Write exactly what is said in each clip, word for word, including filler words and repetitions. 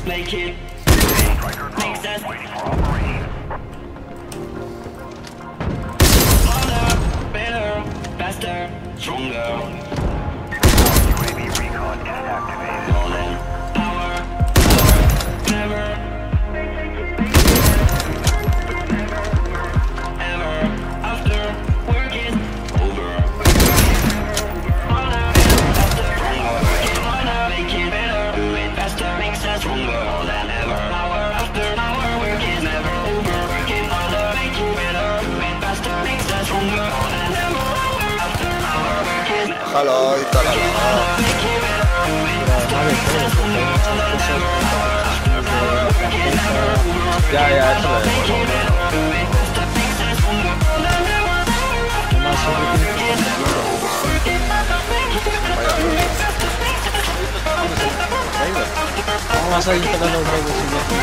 Make it make sense. Harder, better, faster, stronger. U A V recon is activated. More than power, never, ever, after work is over. Harder, faster, stronger. Harder, make it better, do it faster, makes us stronger. More than ever, hour after hour, work is never over. Working harder, make it better, do it faster, makes us stronger. More than ever, hour after hour, work is never over. Déjalo ahí, talala. Ya, ya, eso lo dejo. Vamos a instalar los juegos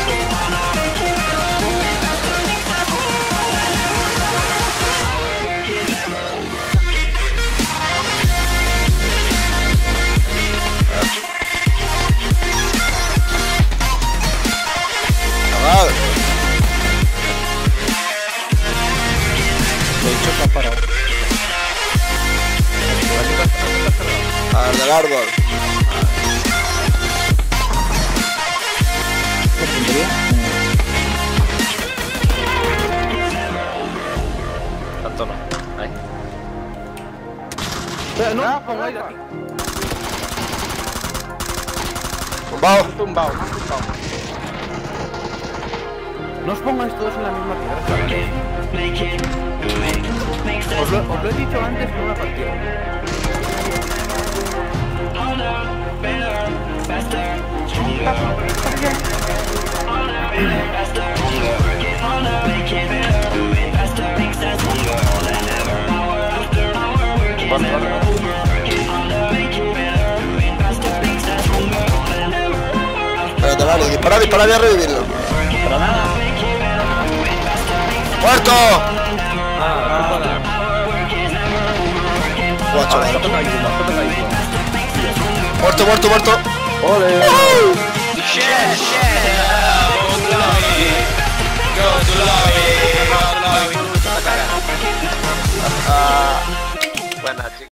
Chaval. de hecho está parado. Al del árbol. Tanto no. Ahí. Pero no, pongo ahí. Tumbado. Tumbado, han tumbado. No os pongáis todos en la misma tierra. Os lo, os lo he dicho antes en una partida. Espérate, vale, dispara, dispara, voy a revivirlo. ¡Muerto! Guau, chaval. Muerto, muerto, muerto. ¡Ole! Shit, shit, go to lobby, go to lobby, go to lobby. Ah. Buena, chicos.